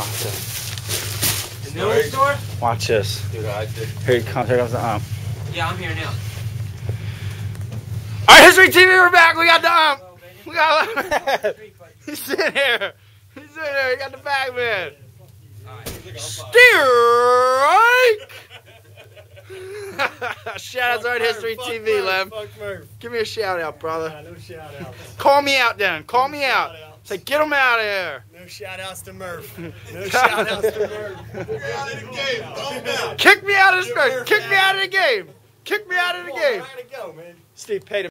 Watch this. The noodle store? Watch this. Dude, Here he comes. Here comes the Yeah, I'm here now. Alright, History TV, we're back. We got the we got Lemonhead. He's sitting here. He's sitting there. He got the bag, man. Strike! Shout out to Art History TV, Lem. Give me a shout out, brother. No shout outs. Call me out then. Call me out. Say, get him out of here. No shout outs to Murph. No shout outs to Murph. Get out of the game. Throw him out. Kick me out of this. Kick me out of the game. Kick me out of the game. Go, man. Steve, pay him.